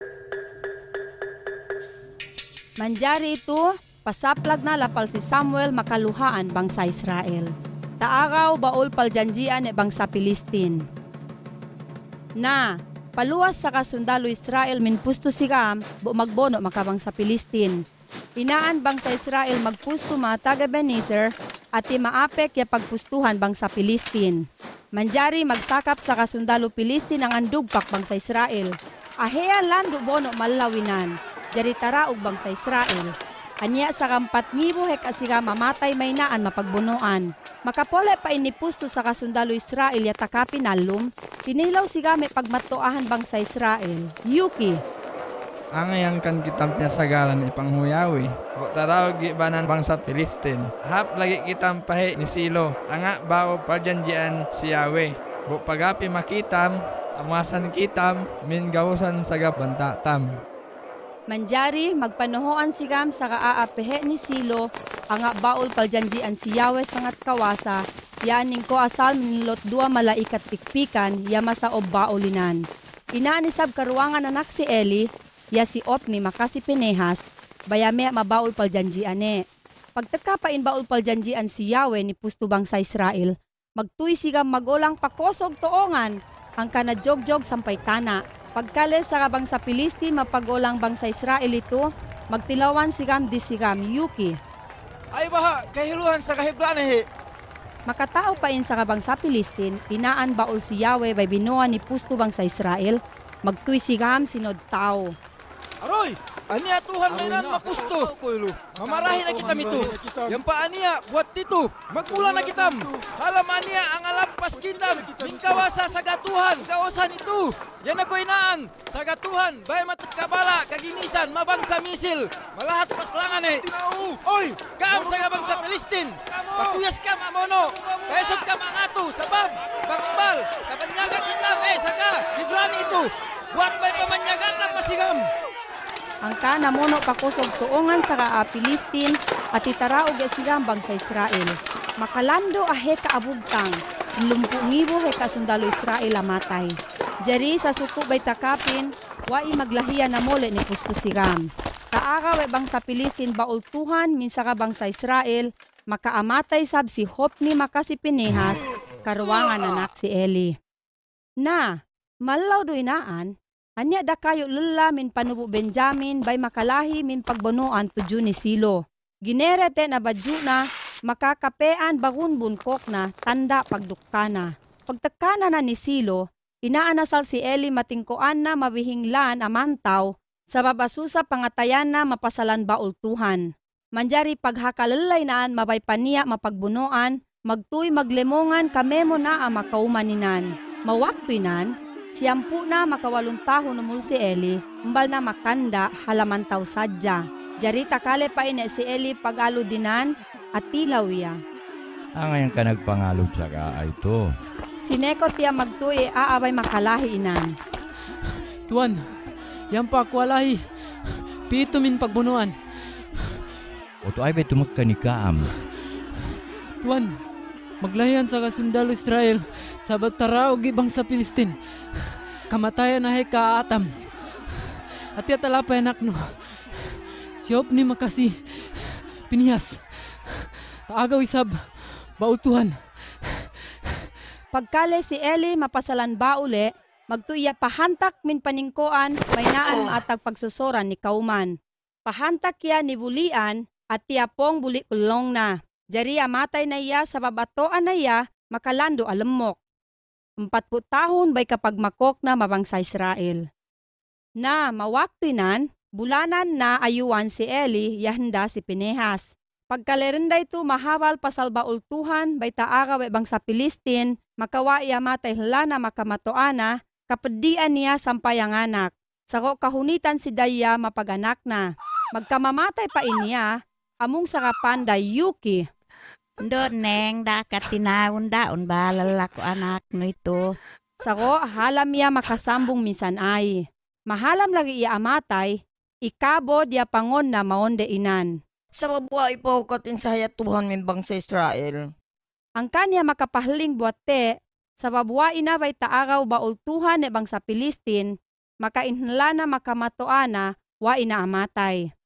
Manjari ito, pasaplag na lapal si Samuel makaluhaan bangsa Israel. Taaraw baol paljanjian e bangsa Pilistin. Na, paluwas sa kasundalo Israel min pusto sigam, magbono makabangsa Pilistin. Inaan bangsa Israel magpusto mga taga Ebenezer at maapek ya pagpustuhan bangsa Pilistin. Manjari magsakap sa kasundalo Pilistin ang andugpak bangsa Israel. Ahea lando bono malawinan. Jari taraog bangsa Israel. Anya sa 4,000 hekasiga mamatay may naan mapagbunuan. Makapole pa inipusto sa kasundalo Israel yata pinalum, tinilaw siga may pagmatuahan bangsa Israel. Yuki. Angayang kan kitam pinasagalan ipanghuyawi. Bo taraw gibanan bangsa Filistin. Hap lagi kitam pahe ni Silo. Anga bao pajanjian si Yahweh. Bo pagapi makitam, amasan kitam, min gawusan saga bantatam. Manjari magpanuhoan sigam sa kaaapehe ni Silo, anga baol paljanjian si Yahweh sangat kawasa, yaning ko asal minilot 2 malaikat pikpikan, yama sa obbaolinan. Inaanisab karuangan anak si Eli, ya si Opni makasi Pinehas, bayame mabaol paljanjian e. Pagtaka pa in baol paljanjian si Yahweh ni pustubang sa Israel, magtuy sigam magolang pakosog toongan, ang kanadjogjog sampay tana. Pagkales sa kabang sa Pilistin mapagolang bangsa Israel ito, magtilawan sigam di sigam Yuki. Ay baha, kahiluhan sa kahibranahe. Makatao pa in sa kabang sa Pilistin, inaan baol si Yahweh bay binuha ni pusto bangsa Israel, magtuy sigam sinod tao. Aroy, aniya Tuhan may nan mapusto. Mamarahin na kitam ito. Yan pa aniya, buat tito. Magmula na kitam. Halam aniya ang alampas kitam. Mingkawasa sa gatuhan, kawasan ito. Yan ako inaan. Sa gatuhan, bay matakabala, kaginisan, mabangsa misil. Malahat paslangan eh. Oy, kaam sa gabang sa Palestin. Pakuyas ka mamono. Pesog ka mangato, sabab, bakbal. Kabanyaga kitam saka, Israel ito. Buat bay pamanyagan lang masigam. Ang kana mono pakusog tuongan sa Pilistin at itaraog sigang bangsa Israel. Makalando ahe kaabugtang, 50,000 he kasundalo Israel amatay. Jari sa suko bay takapin, wai maglahiya na mole ni pusto sigam. Taaraw e bangsa Pilistin baultuhan minsa ka bangsa Israel, makaamatay sab si Hopni makasi Pinehas, karuangan anak si Eli. Na, malaw do inaan, anya da kayo lula min panubo Benjamin bay makalahi min pagbonoan tudyo ni Silo. Ginerete na badyo na makakapean bagun bunkok na tanda pagdukkana. Pagtakana na ni Silo, inaanasal si Eli matingkoan na mabihinglan amantaw sa babasusa pangatayan na mapasalan baultuhan. Manjari paghakalulay naan mabay paniya mapagbunoan, magtuy maglemongan kamemo na ang makaumaninan. Mawakwinan, siyampu na makawalong taho numul si Eli, mbal na makanda halamantaw sadya. Jari takale pa ina si Eli pag-alo dinan at tilawya. Ngayon ka nagpangalog sa kaay to. Sineko tiya magtuy aabay makalahi inan. Tuan, yan pa kwalahi. Pito min pagbunuan. O to ay ba tumagka ni Kaam? Tuan, maglayan sa kasundalo Israel sa bataraw gibang sa Pilistin. Kamatayan na hay kaatam. At yatalapay anak no. Si Hopni makasi Pinehas. Taagaw isab bautuhan. Pagkale si Eli mapasalan ba uli, magtuya pahantak min paningkoan may naan maatag pagsusoran ni Kauman. Pahantak ya ni bulian at tiyapong buli kulong na. Jari amatay na iya sa babatoan na iya makalando alamok. 40 tahon bay kapag makok na mabangsa Israel. Na mawaktinan, bulanan na ayuan si Eli yahanda si Pinehas. Pagkalerinda ito mahawal pasal baultuhan bay taaraw bangsa Pilistin, makawa iya matay hlana makamatoana, kapedian niya sampay ang anak. Sako kahunitan si Daya mapaganak na. Magkamamatay pa inya, among sarapanda Yuki. Ndo neng dakat tinawon daon balalak ko anak no ito. Sako halam iya makasambong minsan ay. Mahalam lagi iya amatay, ikabo dia pangon na maonde inan. Sa mabuhay po katin sa hayatuhan min bang sa Israel. Ang kanya makapahling buwate, sa babuwa inabay taaraw baultuhan e bang sa Pilistin, makainhla na makamatoana, wa inaamatay.